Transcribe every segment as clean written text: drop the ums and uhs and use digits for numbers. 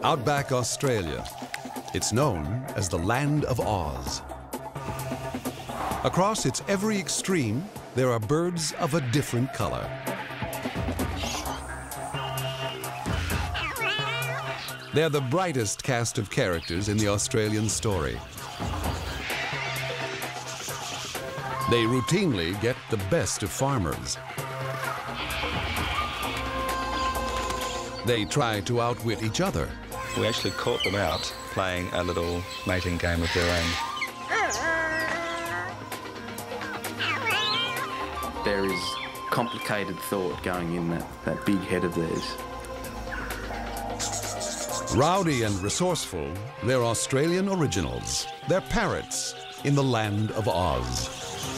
Outback Australia. It's known as the land of Oz. Across its every extreme, there are birds of a different color. They're the brightest cast of characters in the Australian story. They routinely get the best of farmers. They try to outwit each other. We actually caught them out playing a little mating game of their own. There is complicated thought going in that big head of theirs. Rowdy and resourceful, they're Australian originals. They're parrots in the land of Oz.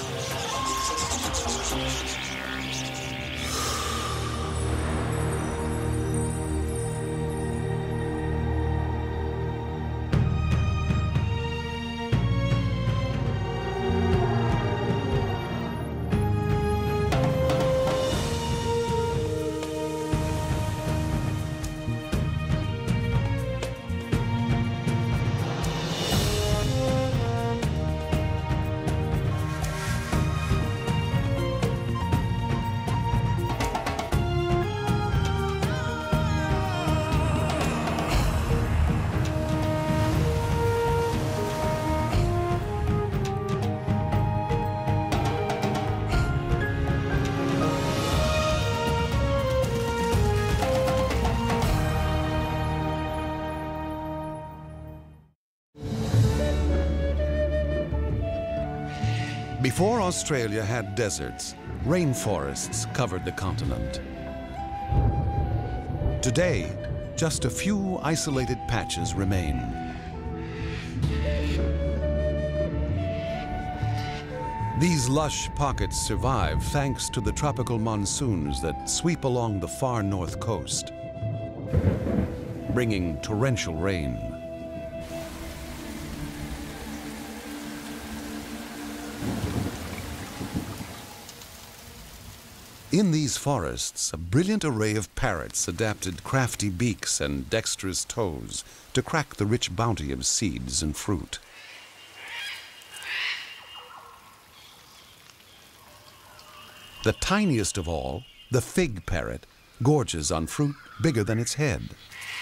Before Australia had deserts, rainforests covered the continent. Today, just a few isolated patches remain. These lush pockets survive thanks to the tropical monsoons that sweep along the far north coast, bringing torrential rain. In these forests, a brilliant array of parrots adapted crafty beaks and dexterous toes to crack the rich bounty of seeds and fruit. The tiniest of all, the fig parrot, gorges on fruit bigger than its head.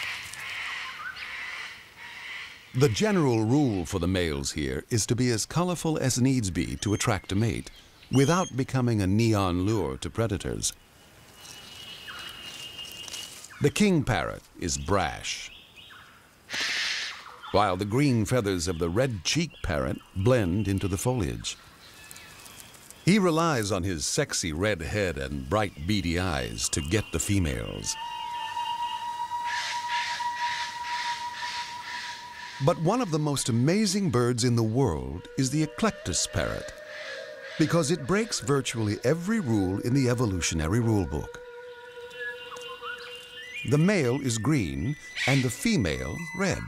The general rule for the males here is to be as colorful as needs be to attract a mate, without becoming a neon lure to predators. The king parrot is brash, while the green feathers of the red-cheeked parrot blend into the foliage. He relies on his sexy red head and bright beady eyes to get the females. But one of the most amazing birds in the world is the eclectus parrot, because it breaks virtually every rule in the evolutionary rulebook. The male is green and the female red.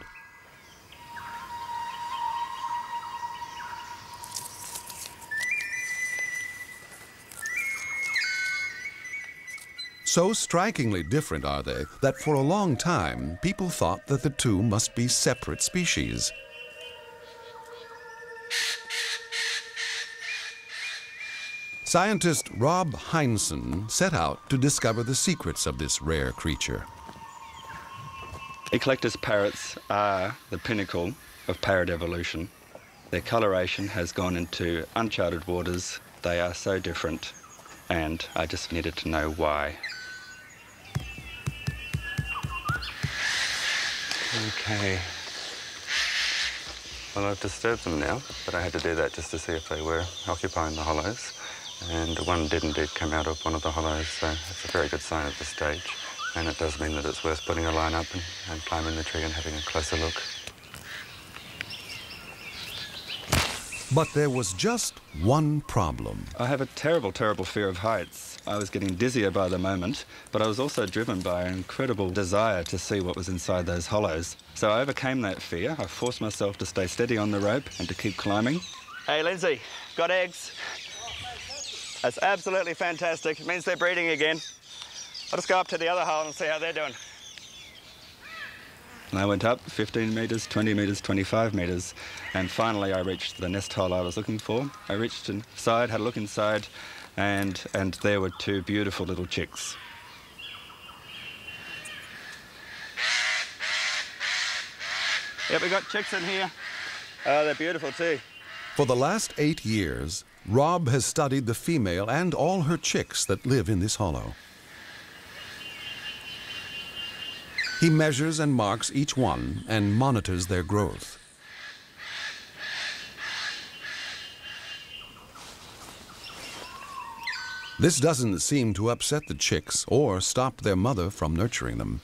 So strikingly different are they that for a long time people thought that the two must be separate species. Scientist Rob Heinsohn set out to discover the secrets of this rare creature. Eclectus parrots are the pinnacle of parrot evolution. Their coloration has gone into uncharted waters. They are so different, and I just needed to know why. Okay. Well, I've disturbed them now, but I had to do that just to see if they were occupying the hollows. And one did indeed come out of one of the hollows, so it's a very good sign at this stage. And it does mean that it's worth putting a line up and climbing the tree and having a closer look. But there was just one problem. I have a terrible, terrible fear of heights. I was getting dizzier by the moment, but I was also driven by an incredible desire to see what was inside those hollows. So I overcame that fear. I forced myself to stay steady on the rope and to keep climbing. Hey, Lindsay, got eggs? That's absolutely fantastic. It means they're breeding again. I'll just go up to the other hole and see how they're doing. And I went up 15 metres, 20 metres, 25 metres, and finally I reached the nest hole I was looking for. I reached inside, had a look inside, and there were two beautiful little chicks. Yep, we got chicks in here. Oh, they're beautiful too. For the last 8 years, Rob has studied the female and all her chicks that live in this hollow. He measures and marks each one and monitors their growth. This doesn't seem to upset the chicks or stop their mother from nurturing them.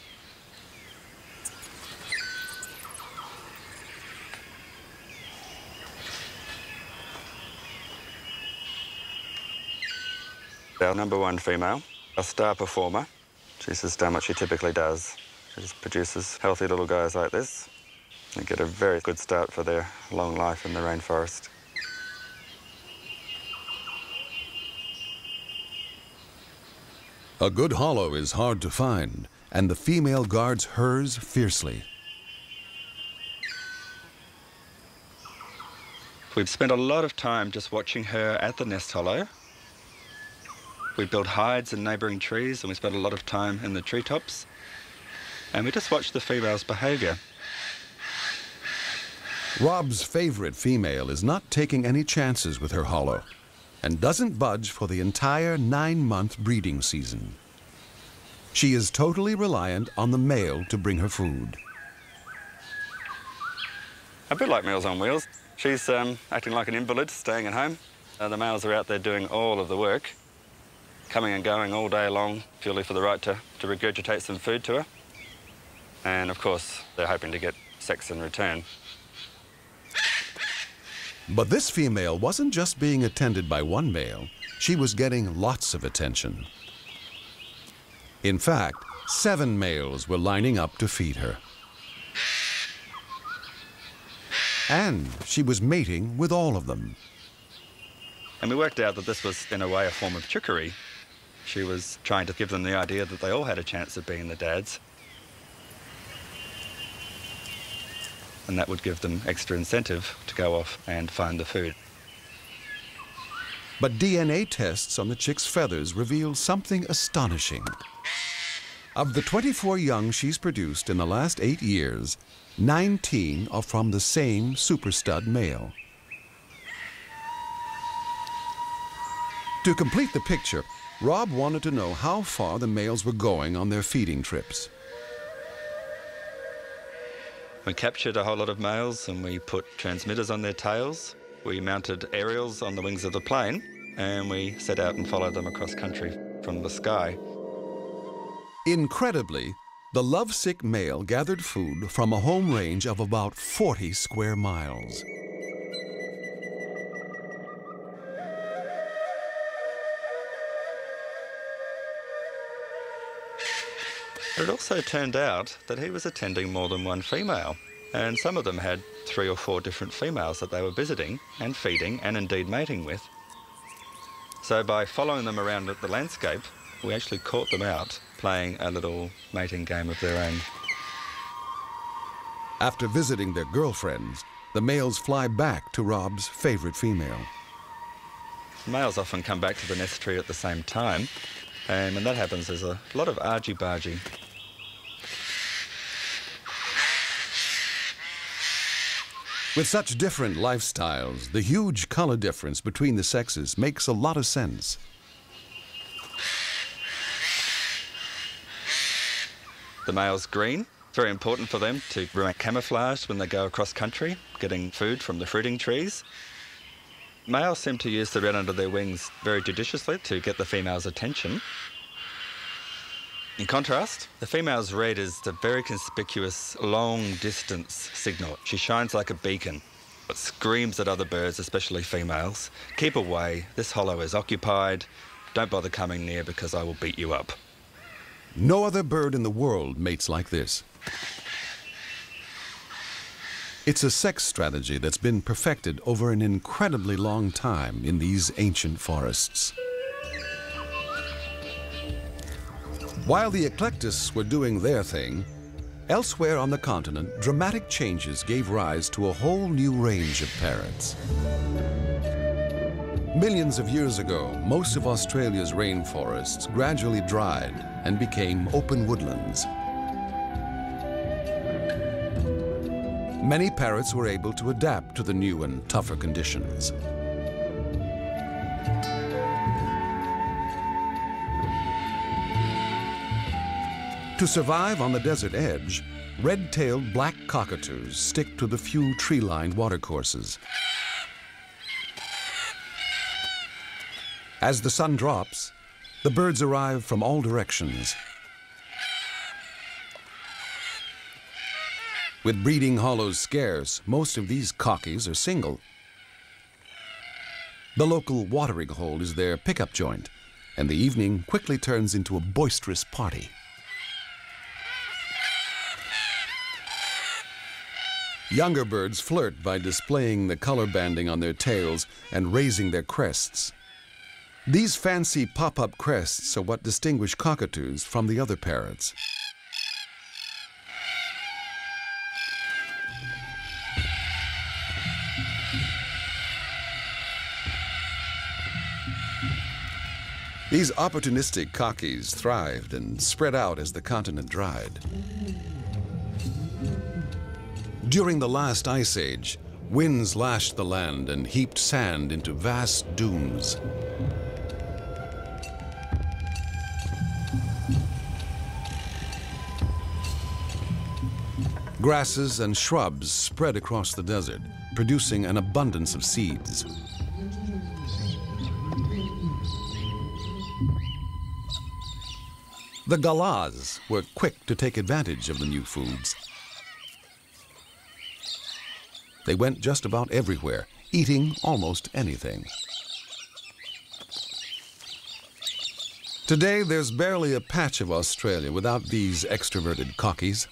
Our number one female, a star performer. She's just done what she typically does. She just produces healthy little guys like this. They get a very good start for their long life in the rainforest. A good hollow is hard to find, and the female guards hers fiercely. We've spent a lot of time just watching her at the nest hollow. We built hides in neighbouring trees, and we spent a lot of time in the treetops. And we just watched the female's behaviour. Rob's favorite female is not taking any chances with her hollow and doesn't budge for the entire 9-month breeding season. She is totally reliant on the male to bring her food. A bit like Meals on Wheels. She's acting like an invalid, staying at home. The males are out there doing all of the work, coming and going all day long, purely for the right to regurgitate some food to her. And of course, they're hoping to get sex in return. But this female wasn't just being attended by one male, she was getting lots of attention. In fact, 7 males were lining up to feed her. And she was mating with all of them. And we worked out that this was, in a way, a form of trickery. She was trying to give them the idea that they all had a chance of being the dads. And that would give them extra incentive to go off and find the food. But DNA tests on the chick's feathers reveal something astonishing. Of the 24 young she's produced in the last 8 years, 19 are from the same super stud male. To complete the picture, Rob wanted to know how far the males were going on their feeding trips. We captured a whole lot of males and we put transmitters on their tails. We mounted aerials on the wings of the plane and we set out and followed them across country from the sky. Incredibly, the lovesick male gathered food from a home range of about 40 square miles. It also turned out that he was attending more than one female, and some of them had 3 or 4 different females that they were visiting and feeding and indeed mating with. So by following them around the landscape, we actually caught them out playing a little mating game of their own. After visiting their girlfriends, the males fly back to Rob's favorite female. Males often come back to the nest tree at the same time, and when that happens, there's a lot of argy-bargy. With such different lifestyles, the huge color difference between the sexes makes a lot of sense. The male's green. Very important for them to remain camouflaged when they go across country, getting food from the fruiting trees. Males seem to use the red under their wings very judiciously to get the female's attention. In contrast, the female's red is the very conspicuous long-distance signal. She shines like a beacon. It screams at other birds, especially females. Keep away, this hollow is occupied. Don't bother coming near because I will beat you up. No other bird in the world mates like this. It's a sex strategy that's been perfected over an incredibly long time in these ancient forests. While the eclectists were doing their thing, Elsewhere on the continent, dramatic changes gave rise to a whole new range of parrots. Millions of years ago, most of Australia's rainforests gradually dried and became open woodlands. Many parrots were able to adapt to the new and tougher conditions. To survive on the desert edge, red-tailed black cockatoos stick to the few tree-lined watercourses. As the sun drops, the birds arrive from all directions. With breeding hollows scarce, most of these cockies are single. The local watering hole is their pickup joint, and the evening quickly turns into a boisterous party. Younger birds flirt by displaying the color banding on their tails and raising their crests. These fancy pop-up crests are what distinguish cockatoos from the other parrots. These opportunistic cockies thrived and spread out as the continent dried. During the last ice age, winds lashed the land and heaped sand into vast dunes. Grasses and shrubs spread across the desert, producing an abundance of seeds. The galahs were quick to take advantage of the new foods. They went just about everywhere, eating almost anything. Today, there's barely a patch of Australia without these extroverted cockies.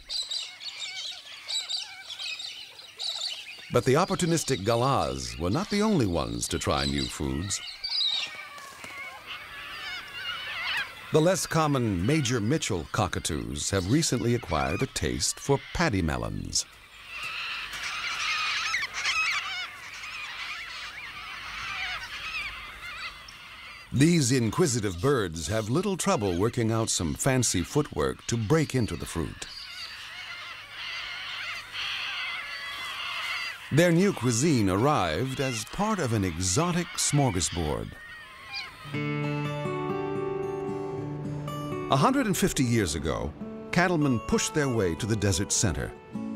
But the opportunistic galahs were not the only ones to try new foods. The less common Major Mitchell cockatoos have recently acquired a taste for paddy melons. These inquisitive birds have little trouble working out some fancy footwork to break into the fruit. Their new cuisine arrived as part of an exotic smorgasbord. 150 years ago, cattlemen pushed their way to the desert center.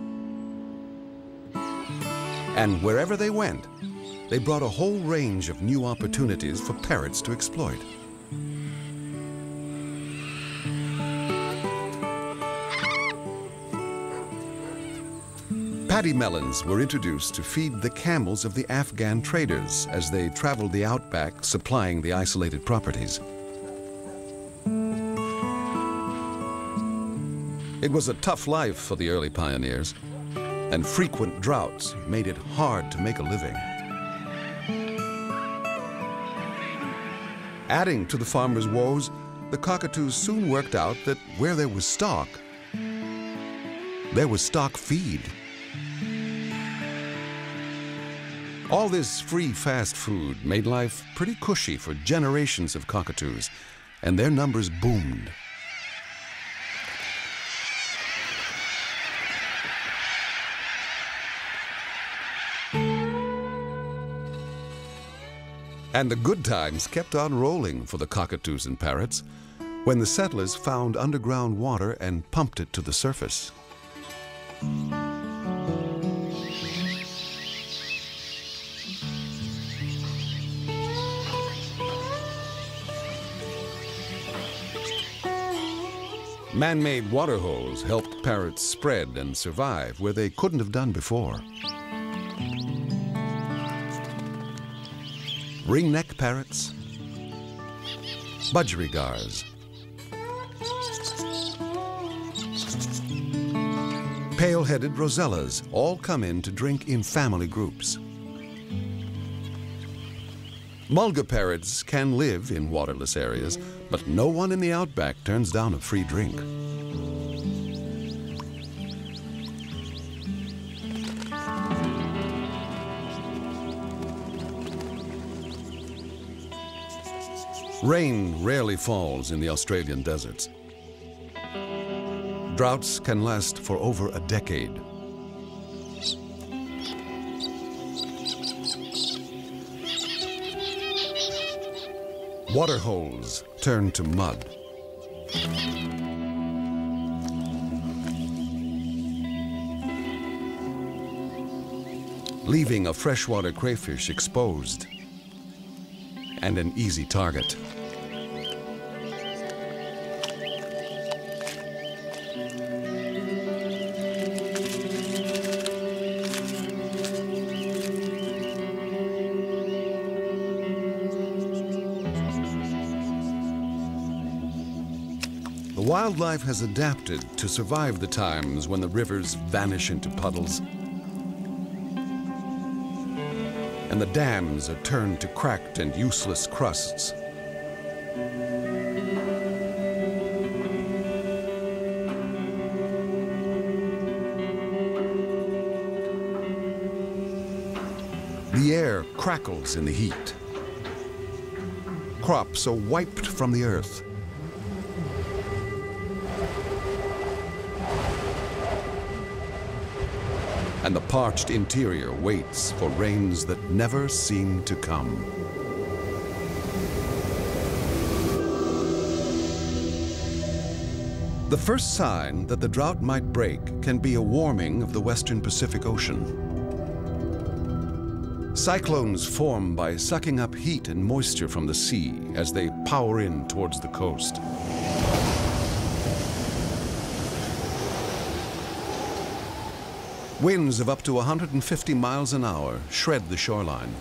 And wherever they went, they brought a whole range of new opportunities for parrots to exploit. Paddy melons were introduced to feed the camels of the Afghan traders as they traveled the outback, supplying the isolated properties. It was a tough life for the early pioneers, and frequent droughts made it hard to make a living. Adding to the farmers' woes, the cockatoos soon worked out that where there was stock feed. All this free fast food made life pretty cushy for generations of cockatoos, and their numbers boomed. And the good times kept on rolling for the cockatoos and parrots when the settlers found underground water and pumped it to the surface. Man-made water holes helped parrots spread and survive where they couldn't have done before. Ringneck parrots, budgerigars, pale-headed rosellas all come in to drink in family groups. Mulga parrots can live in waterless areas, but no one in the outback turns down a free drink. Rain rarely falls in the Australian deserts. Droughts can last for over a decade. Water holes turn to mud. Leaving a freshwater crayfish exposed and an easy target. The wildlife has adapted to survive the times when the rivers vanish into puddles and the dams are turned to cracked and useless crusts. The air crackles in the heat. Crops are wiped from the earth. And the parched interior waits for rains that never seem to come. The first sign that the drought might break can be a warming of the western Pacific Ocean. Cyclones form by sucking up heat and moisture from the sea as they power in towards the coast. Winds of up to 150 miles an hour shred the shoreline.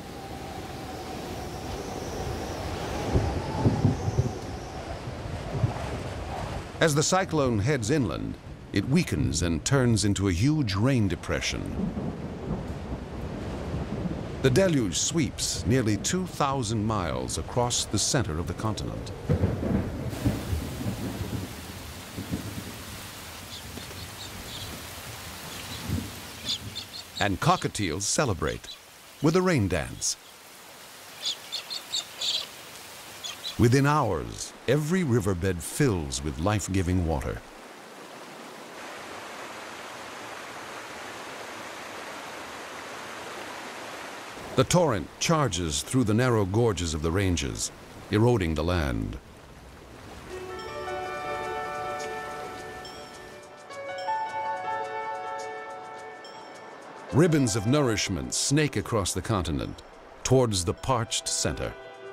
As the cyclone heads inland, it weakens and turns into a huge rain depression. The deluge sweeps nearly 2,000 miles across the center of the continent. And cockatiels celebrate with a rain dance. Within hours, every riverbed fills with life-giving water. The torrent charges through the narrow gorges of the ranges, eroding the land. Ribbons of nourishment snake across the continent towards the parched center.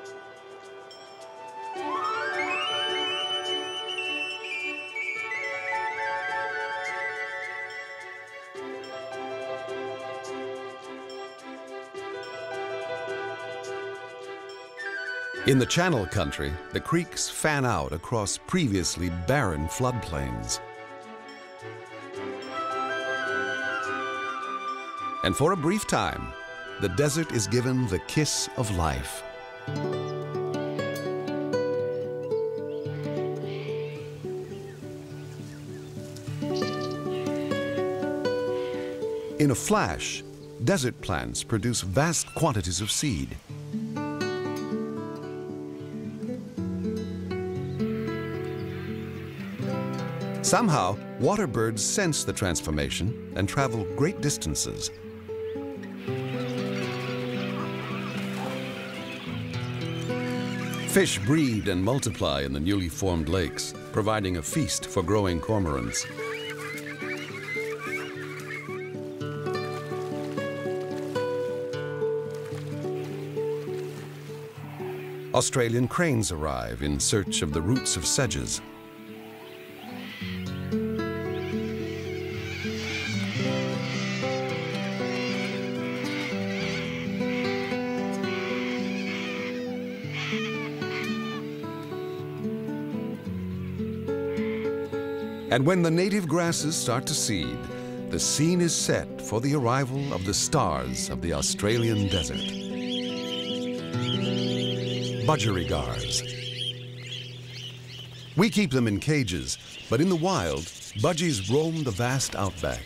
In the Channel Country, the creeks fan out across previously barren floodplains. And for a brief time, the desert is given the kiss of life. In a flash, desert plants produce vast quantities of seed. Somehow, water birds sense the transformation and travel great distances. Fish breed and multiply in the newly formed lakes, providing a feast for growing cormorants. Australian cranes arrive in search of the roots of sedges. And when the native grasses start to seed, the scene is set for the arrival of the stars of the Australian desert. Budgerigars. We keep them in cages, but in the wild, budgies roam the vast outback.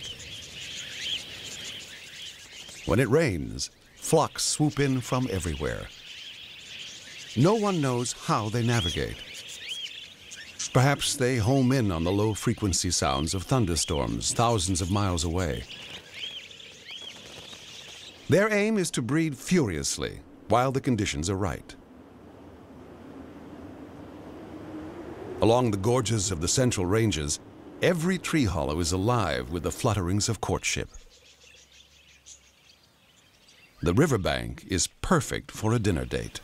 When it rains, flocks swoop in from everywhere. no one knows how they navigate. Perhaps they home in on the low-frequency sounds of thunderstorms thousands of miles away. Their aim is to breed furiously while the conditions are right. Along the gorges of the Central Ranges, every tree hollow is alive with the flutterings of courtship. The riverbank is perfect for a dinner date.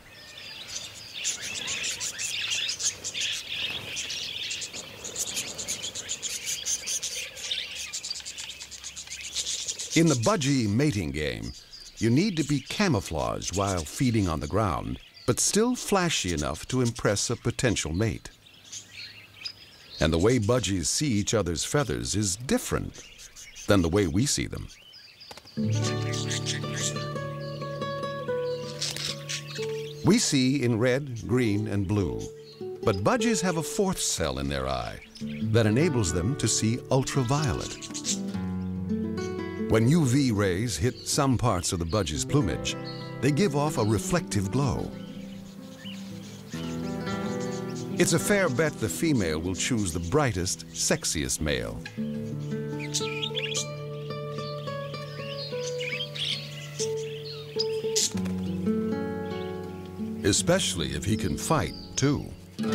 In the budgie mating game, you need to be camouflaged while feeding on the ground, but still flashy enough to impress a potential mate. And the way budgies see each other's feathers is different than the way we see them. We see in red, green, and blue, but budgies have a fourth cell in their eye that enables them to see ultraviolet. When UV rays hit some parts of the budgie's plumage, they give off a reflective glow. It's a fair bet the female will choose the brightest, sexiest male. Especially if he can fight, too.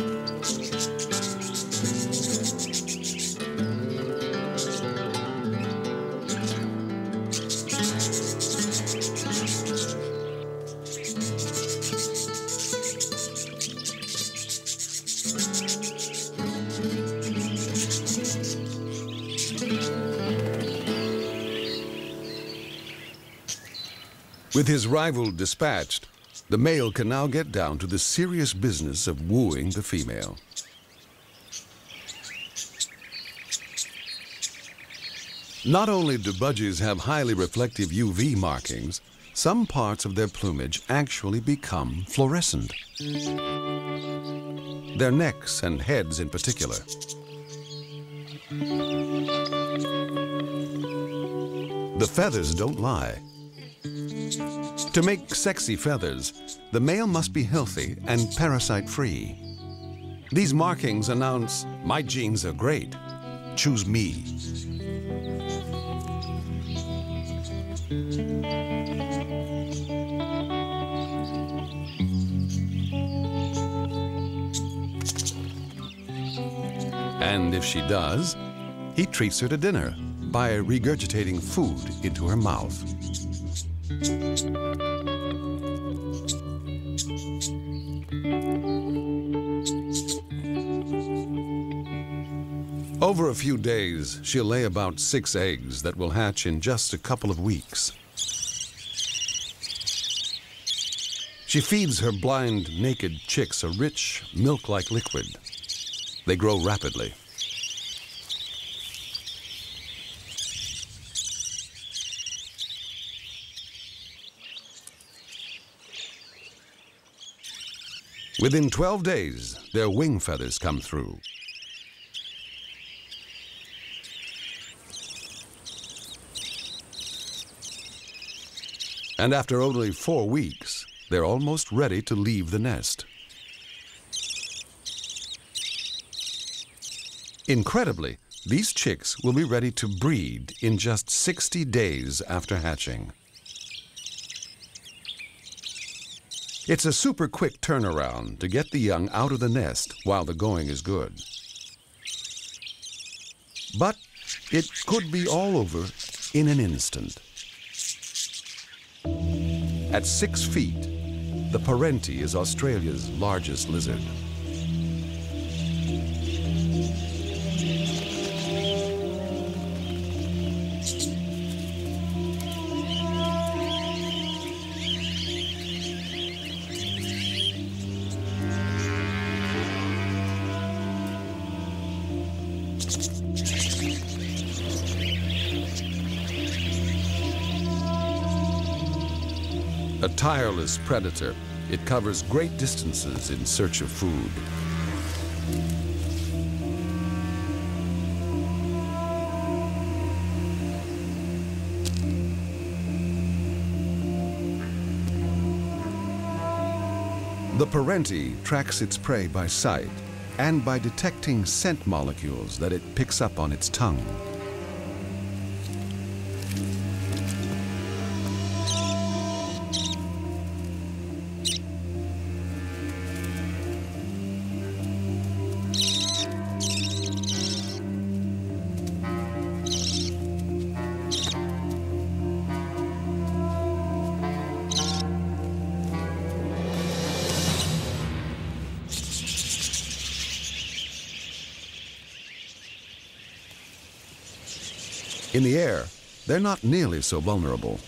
With his rival dispatched, the male can now get down to the serious business of wooing the female. Not only do budgies have highly reflective UV markings, some parts of their plumage actually become fluorescent. Their necks and heads in particular. The feathers don't lie. To make sexy feathers, the male must be healthy and parasite-free. These markings announce, "My genes are great. Choose me." And if she does, he treats her to dinner by regurgitating food into her mouth. Over a few days, she'll lay about 6 eggs that will hatch in just a couple of weeks. She feeds her blind, naked chicks a rich, milk-like liquid. They grow rapidly. Within 12 days, their wing feathers come through. And after only 4 weeks, they're almost ready to leave the nest. Incredibly, these chicks will be ready to breed in just 60 days after hatching. It's a super quick turnaround to get the young out of the nest while the going is good. But it could be all over in an instant. At 6 feet, the Parrot is Australia's largest lizard. A tireless predator, it covers great distances in search of food. The parenti tracks its prey by sight and by detecting scent molecules that it picks up on its tongue. In the air, they're not nearly so vulnerable.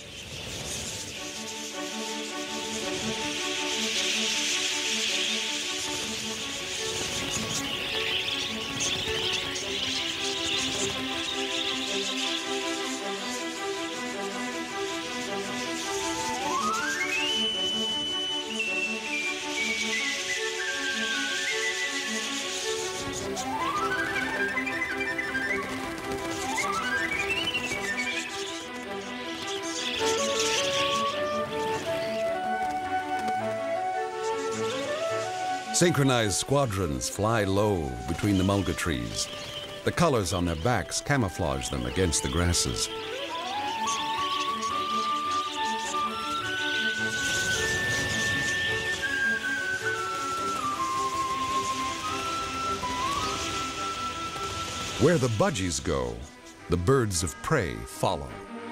Synchronized squadrons fly low between the mulga trees. The colors on their backs camouflage them against the grasses. Where the budgies go, the birds of prey follow.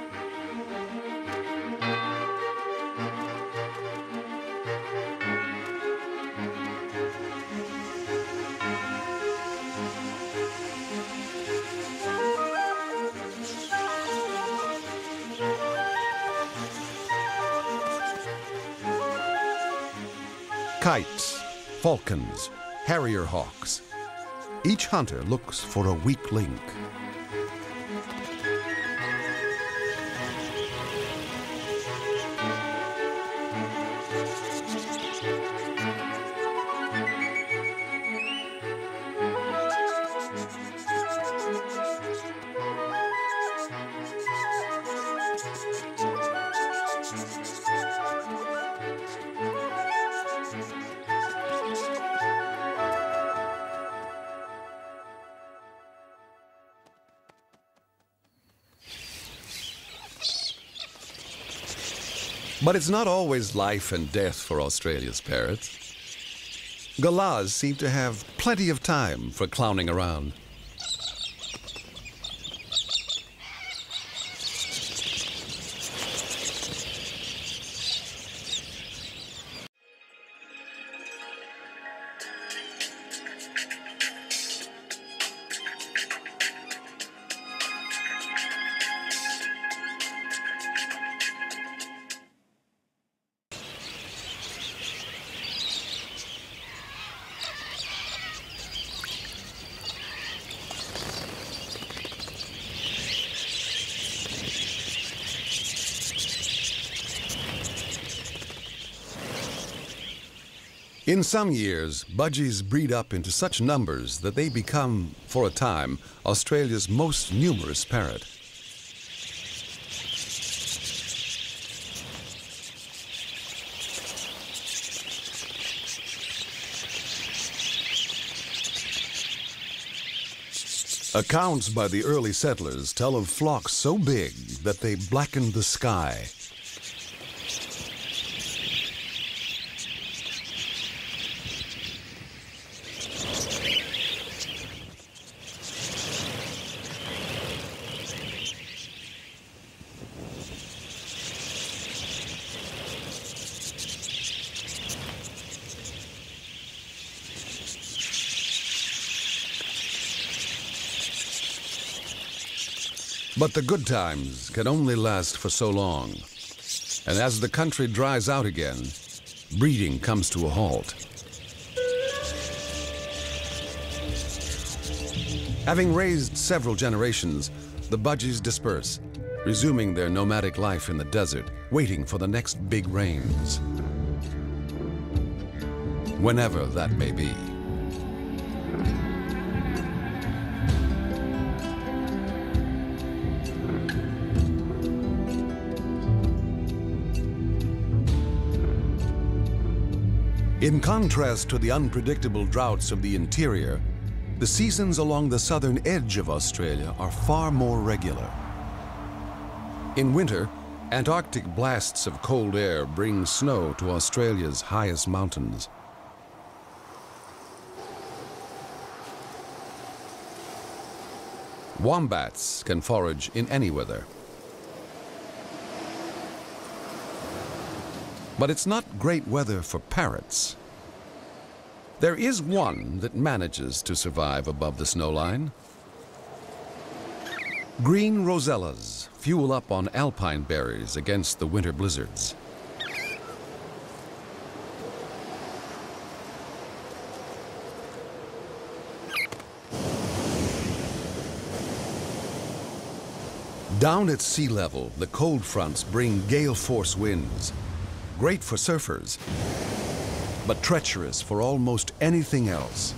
Kites, falcons, harrier hawks. Each hunter looks for a weak link. But it's not always life and death for Australia's parrots. Galahs seem to have plenty of time for clowning around. In some years, budgies breed up into such numbers that they become, for a time, Australia's most numerous parrot. Accounts by the early settlers tell of flocks so big that they blackened the sky. But the good times can only last for so long. And as the country dries out again, breeding comes to a halt. Having raised several generations, the budgies disperse, resuming their nomadic life in the desert, waiting for the next big rains. Whenever that may be. In contrast to the unpredictable droughts of the interior, the seasons along the southern edge of Australia are far more regular. In winter, Antarctic blasts of cold air bring snow to Australia's highest mountains. Wombats can forage in any weather. But it's not great weather for parrots. There is one that manages to survive above the snowline. Green rosellas fuel up on alpine berries against the winter blizzards. Down at sea level, the cold fronts bring gale-force winds, great for surfers, but treacherous for almost anything else.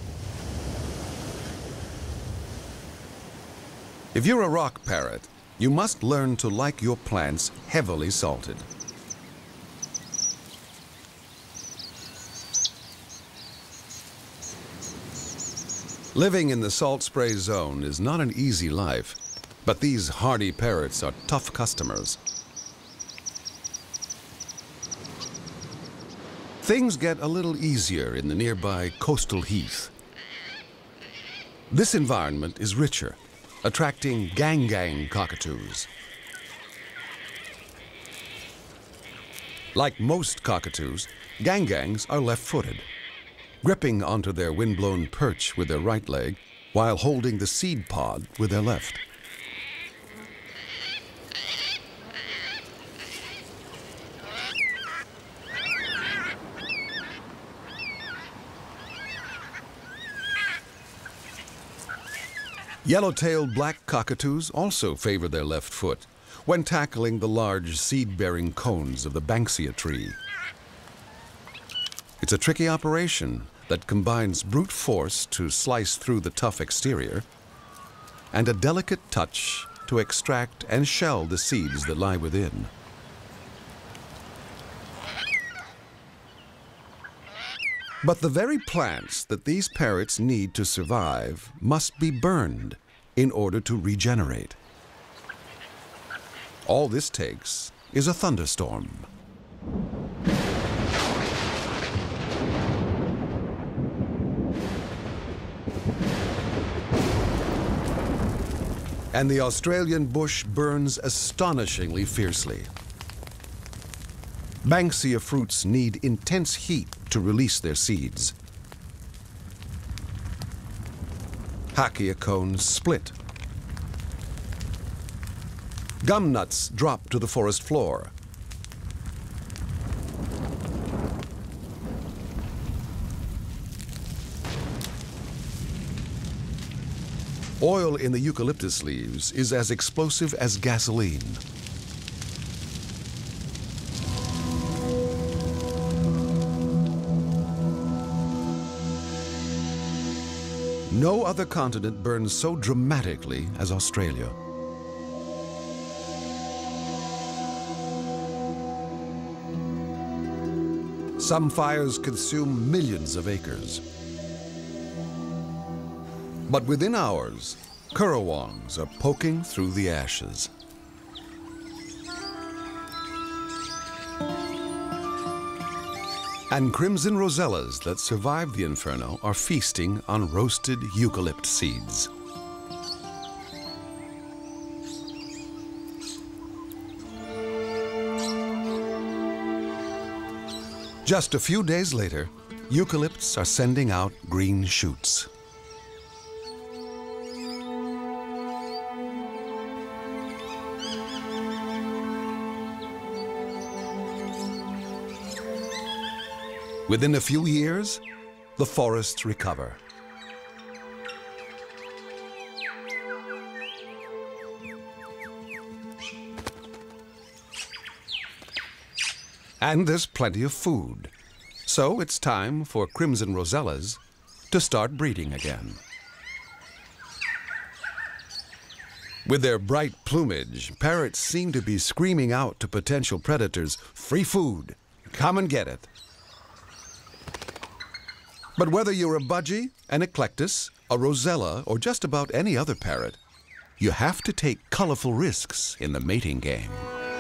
If you're a rock parrot, you must learn to like your plants heavily salted. Living in the salt spray zone is not an easy life, but these hardy parrots are tough customers. Things get a little easier in the nearby coastal heath. This environment is richer, attracting gang cockatoos. Like most cockatoos, gangs are left-footed, gripping onto their windblown perch with their right leg while holding the seed pod with their left. Yellow-tailed black cockatoos also favor their left foot when tackling the large seed-bearing cones of the banksia tree. It's a tricky operation that combines brute force to slice through the tough exterior and a delicate touch to extract and shell the seeds that lie within. But the very plants that these parrots need to survive must be burned in order to regenerate. All this takes is a thunderstorm. And the Australian bush burns astonishingly fiercely. Banksia fruits need intense heat to release their seeds. Hakea cones split. Gum nuts drop to the forest floor. Oil in the eucalyptus leaves is as explosive as gasoline. No other continent burns so dramatically as Australia. Some fires consume millions of acres. But within hours, currawongs are poking through the ashes. And crimson rosellas that survived the inferno are feasting on roasted eucalypt seeds. Just a few days later, eucalypts are sending out green shoots. Within a few years, the forests recover. And there's plenty of food. So it's time for crimson rosellas to start breeding again. With their bright plumage, parrots seem to be screaming out to potential predators, "Free food! Come and get it!" But whether you're a budgie, an eclectus, a rosella, or just about any other parrot, you have to take colorful risks in the mating game.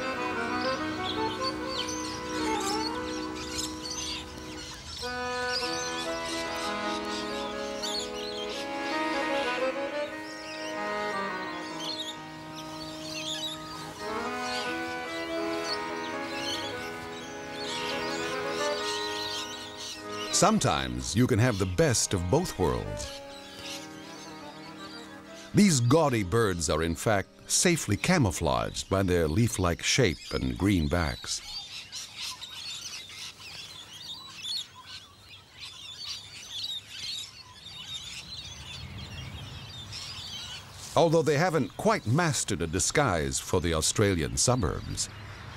Sometimes you can have the best of both worlds. These gaudy birds are in fact safely camouflaged by their leaf-like shape and green backs. Although they haven't quite mastered a disguise for the Australian suburbs.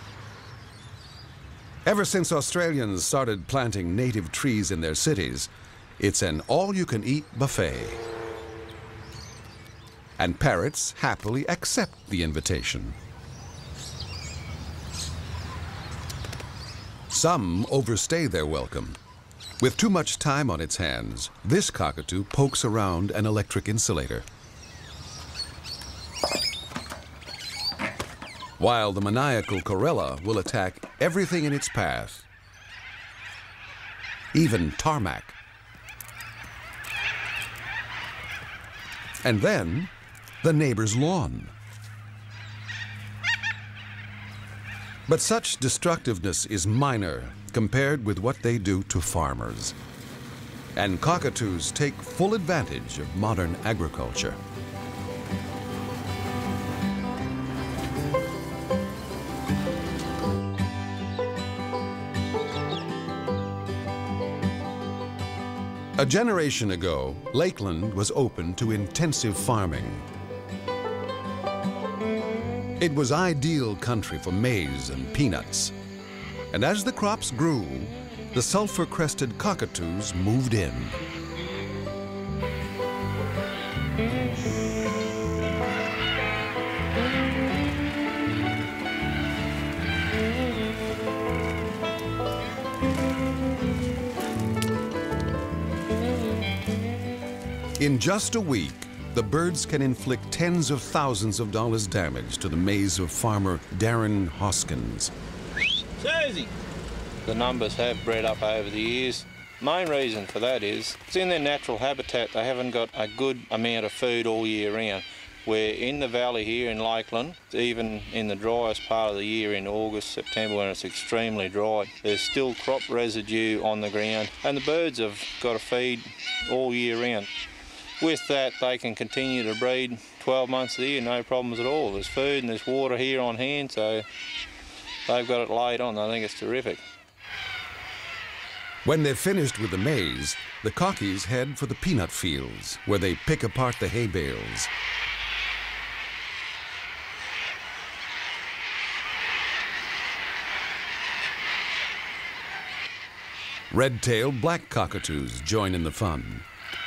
Ever since Australians started planting native trees in their cities, it's an all-you-can-eat buffet. And parrots happily accept the invitation. Some overstay their welcome. With too much time on its hands, this cockatoo pokes around an electric insulator. While the maniacal corella will attack everything in its path, even tarmac. And then, the neighbor's lawn. But such destructiveness is minor compared with what they do to farmers. And cockatoos take full advantage of modern agriculture. A generation ago, Lakeland was open to intensive farming. It was ideal country for maize and peanuts. And as the crops grew, the sulfur-crested cockatoos moved in. In just a week, the birds can inflict tens of thousands of dollars damage to the maize of farmer Darren Hoskins. Susie! The numbers have bred up over the years. Main reason for that is, it's in their natural habitat. They haven't got a good amount of food all year round. Where in the valley here in Lakeland, even in the driest part of the year in August, September, when it's extremely dry, there's still crop residue on the ground, and the birds have got to feed all year round. With that, they can continue to breed 12 months of the year, no problems at all. There's food and there's water here on hand, so they've got it laid on. I think it's terrific. When they're finished with the maize, the cockies head for the peanut fields, where they pick apart the hay bales. Red-tailed black cockatoos join in the fun.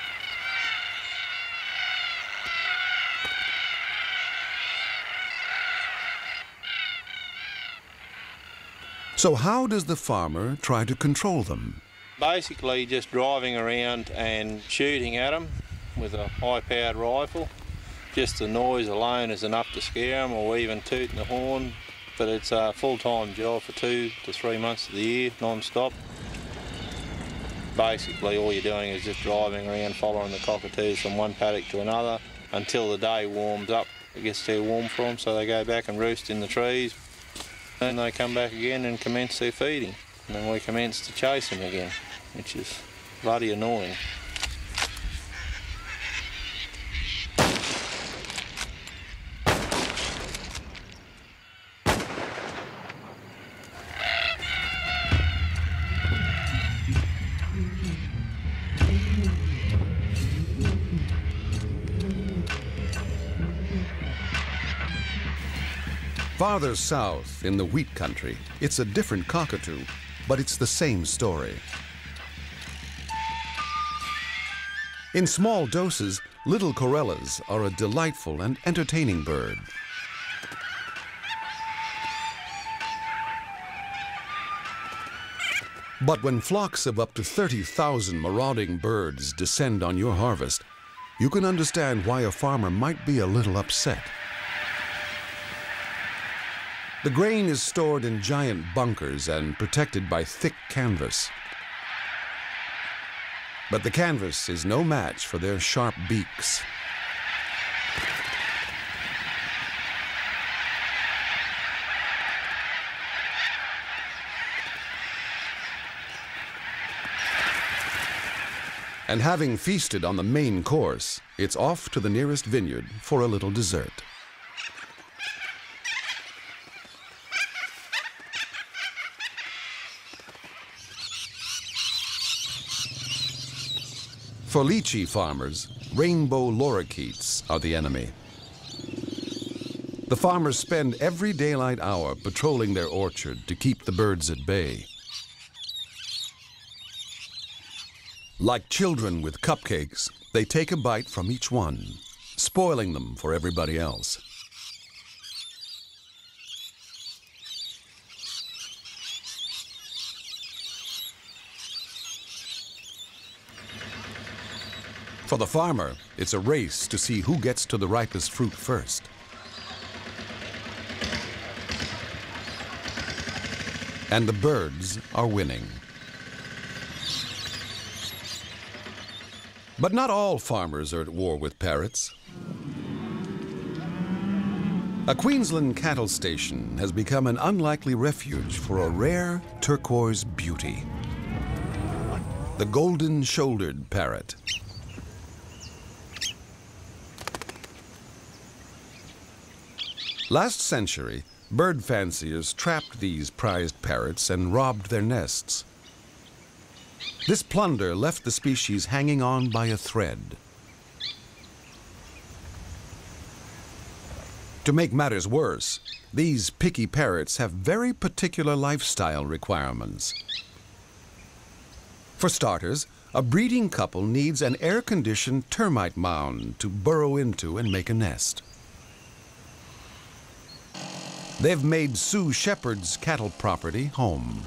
So how does the farmer try to control them? Basically just driving around and shooting at them with a high-powered rifle. Just the noise alone is enough to scare them, or even tooting the horn. But it's a full-time job for 2 to 3 months of the year, non-stop. Basically all you're doing is just driving around following the cockatoos from one paddock to another until the day warms up. It gets too warm for them, so they go back and roost in the trees. Then they come back again and commence their feeding. And then we commence to chase them again, which is bloody annoying. Farther south, in the wheat country, it's a different cockatoo, but it's the same story. In small doses, little corellas are a delightful and entertaining bird. But when flocks of up to 30,000 marauding birds descend on your harvest, you can understand why a farmer might be a little upset. The grain is stored in giant bunkers and protected by thick canvas. But the canvas is no match for their sharp beaks. And having feasted on the main course, it's off to the nearest vineyard for a little dessert. For lychee farmers, rainbow lorikeets are the enemy. The farmers spend every daylight hour patrolling their orchard to keep the birds at bay. Like children with cupcakes, they take a bite from each one, spoiling them for everybody else. For the farmer, it's a race to see who gets to the ripest fruit first. And the birds are winning. But not all farmers are at war with parrots. A Queensland cattle station has become an unlikely refuge for a rare turquoise beauty, the golden-shouldered parrot. Last century, bird fanciers trapped these prized parrots and robbed their nests. This plunder left the species hanging on by a thread. To make matters worse, these picky parrots have very particular lifestyle requirements. For starters, a breeding couple needs an air-conditioned termite mound to burrow into and make a nest. They've made Sue Shepherd's cattle property home.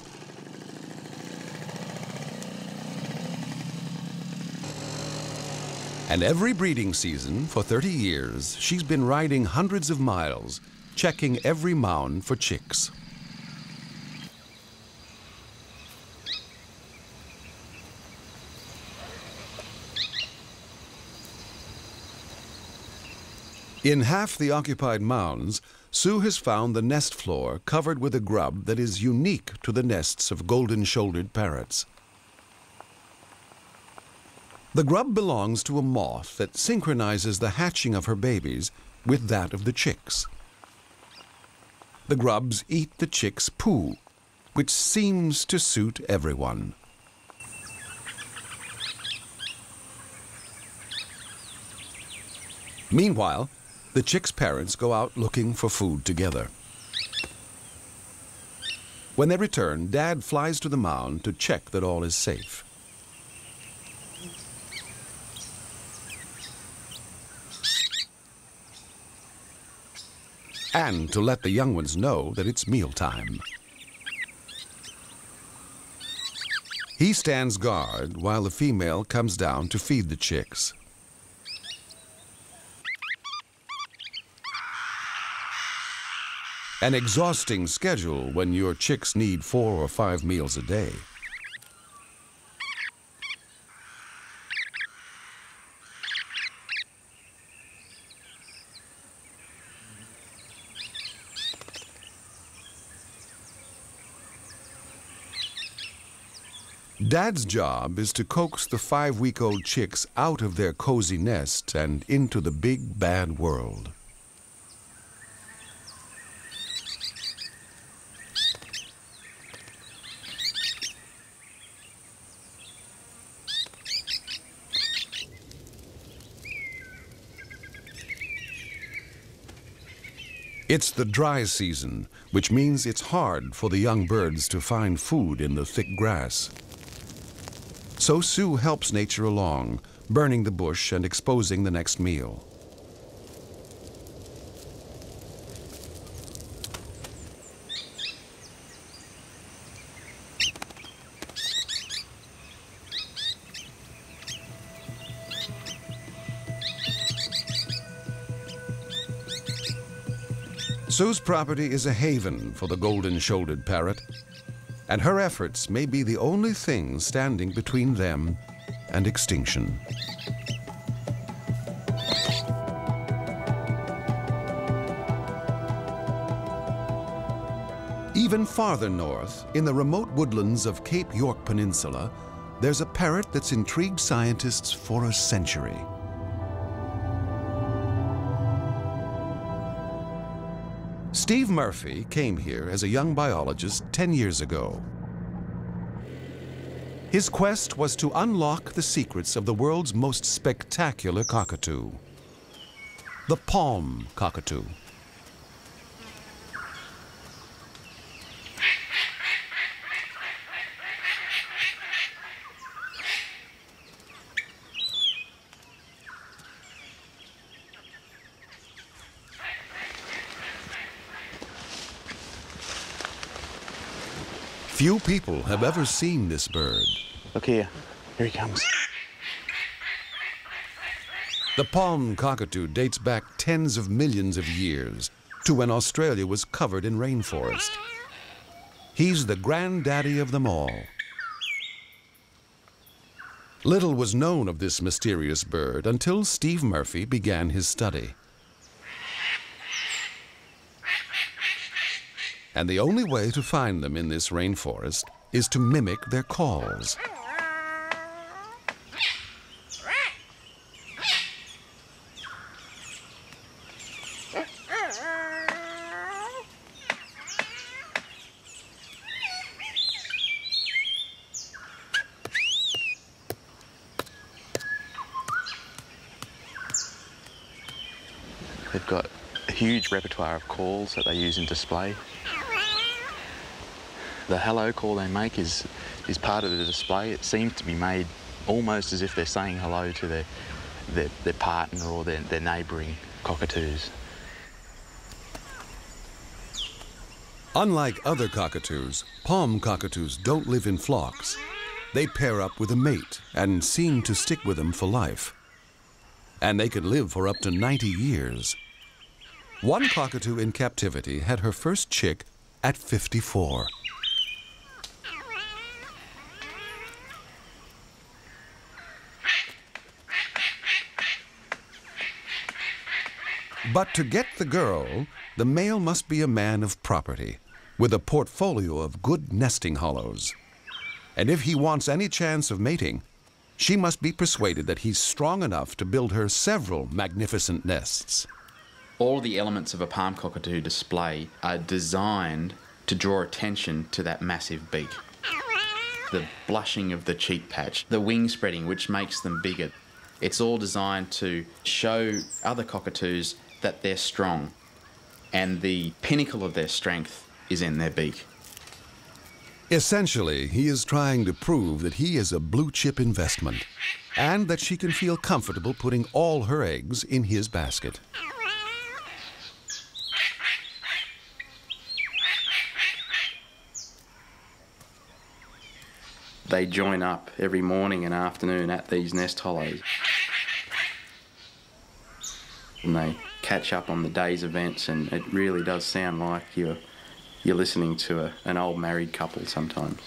And every breeding season for 30 years, she's been riding hundreds of miles, checking every mound for chicks. In half the occupied mounds, Sue has found the nest floor covered with a grub that is unique to the nests of golden-shouldered parrots. The grub belongs to a moth that synchronizes the hatching of her babies with that of the chicks. The grubs eat the chicks' poo, which seems to suit everyone. Meanwhile, the chicks' parents go out looking for food together. When they return, Dad flies to the mound to check that all is safe. And to let the young ones know that it's mealtime. He stands guard while the female comes down to feed the chicks. An exhausting schedule when your chicks need 4 or 5 meals a day. Dad's job is to coax the 5-week-old chicks out of their cozy nest and into the big bad world. It's the dry season, which means it's hard for the young birds to find food in the thick grass. So Sue helps nature along, burning the bush and exposing the next meal. Sue's property is a haven for the golden-shouldered parrot, and her efforts may be the only thing standing between them and extinction. Even farther north, in the remote woodlands of Cape York Peninsula, there's a parrot that's intrigued scientists for a century. Steve Murphy came here as a young biologist 10 years ago. His quest was to unlock the secrets of the world's most spectacular cockatoo, the palm cockatoo. Few people have ever seen this bird. Look here. Here he comes. The palm cockatoo dates back tens of millions of years to when Australia was covered in rainforest. He's the granddaddy of them all. Little was known of this mysterious bird until Steve Murphy began his study. And the only way to find them in this rainforest is to mimic their calls. They've got a huge repertoire of calls that they use in display. The hello call they make is part of the display. It seems to be made almost as if they're saying hello to their partner or their neighbouring cockatoos. Unlike other cockatoos, palm cockatoos don't live in flocks. They pair up with a mate and seem to stick with them for life. And they can live for up to 90 years. One cockatoo in captivity had her first chick at 54. But to get the girl, the male must be a man of property, with a portfolio of good nesting hollows. And if he wants any chance of mating, she must be persuaded that he's strong enough to build her several magnificent nests. All the elements of a palm cockatoo display are designed to draw attention to that massive beak. The blushing of the cheek patch, the wing spreading, which makes them bigger. It's all designed to show other cockatoos that they're strong, and the pinnacle of their strength is in their beak. Essentially, he is trying to prove that he is a blue-chip investment, and that she can feel comfortable putting all her eggs in his basket. They join up every morning and afternoon at these nest hollows. And they catch up on the day's events, and it really does sound like you're listening to an old married couple sometimes.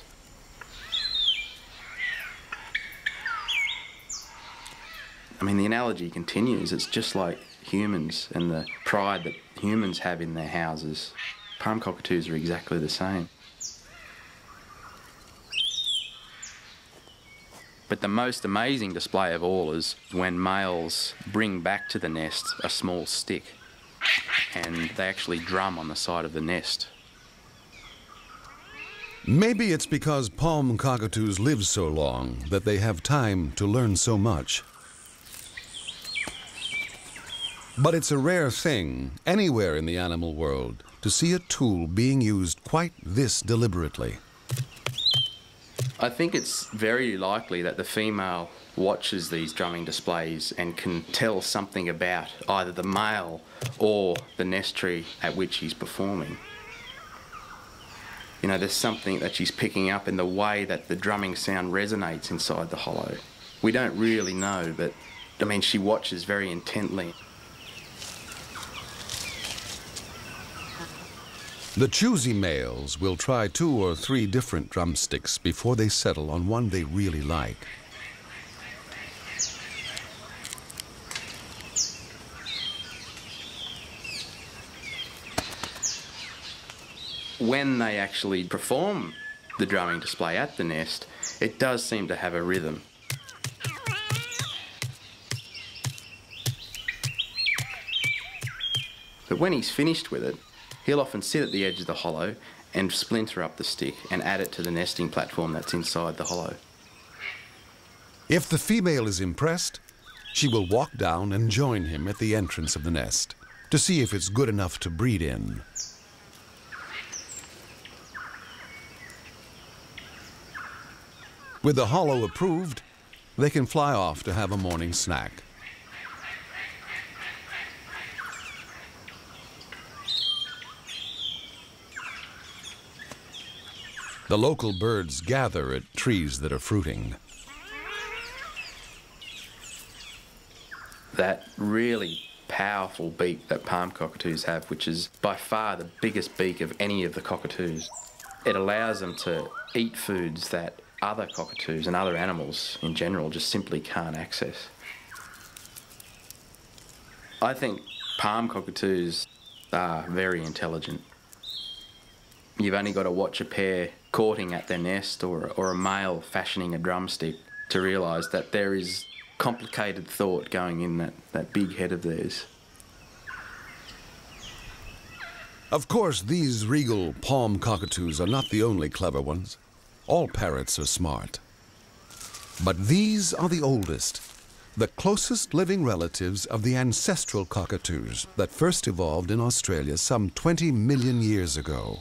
I mean, the analogy continues. It's just like humans and the pride that humans have in their houses. Palm cockatoos are exactly the same. But the most amazing display of all is when males bring back to the nest a small stick, and they actually drum on the side of the nest. Maybe it's because palm cockatoos live so long that they have time to learn so much. But it's a rare thing anywhere in the animal world to see a tool being used quite this deliberately. I think it's very likely that the female watches these drumming displays and can tell something about either the male or the nest tree at which he's performing. You know, there's something that she's picking up in the way that the drumming sound resonates inside the hollow. We don't really know, but I mean, she watches very intently. The choosy males will try 2 or 3 different drumsticks before they settle on one they really like. When they actually perform the drumming display at the nest, it does seem to have a rhythm. But when he's finished with it, he'll often sit at the edge of the hollow and splinter up the stick and add it to the nesting platform that's inside the hollow. If the female is impressed, she will walk down and join him at the entrance of the nest to see if it's good enough to breed in. With the hollow approved, they can fly off to have a morning snack. The local birds gather at trees that are fruiting. That really powerful beak that palm cockatoos have, which is by far the biggest beak of any of the cockatoos, it allows them to eat foods that other cockatoos and other animals in general just simply can't access. I think palm cockatoos are very intelligent. You've only got to watch a pair courting at their nest or a male fashioning a drumstick to realise that there is complicated thought going in that big head of theirs. Of course, these regal palm cockatoos are not the only clever ones. All parrots are smart. But these are the oldest, the closest living relatives of the ancestral cockatoos that first evolved in Australia some 20 million years ago.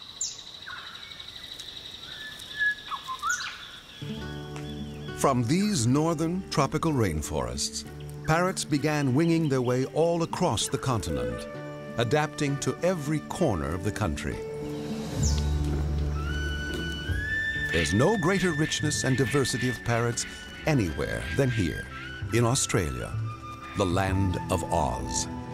From these northern tropical rainforests, parrots began winging their way all across the continent, adapting to every corner of the country. There's no greater richness and diversity of parrots anywhere than here, in Australia, the land of Oz.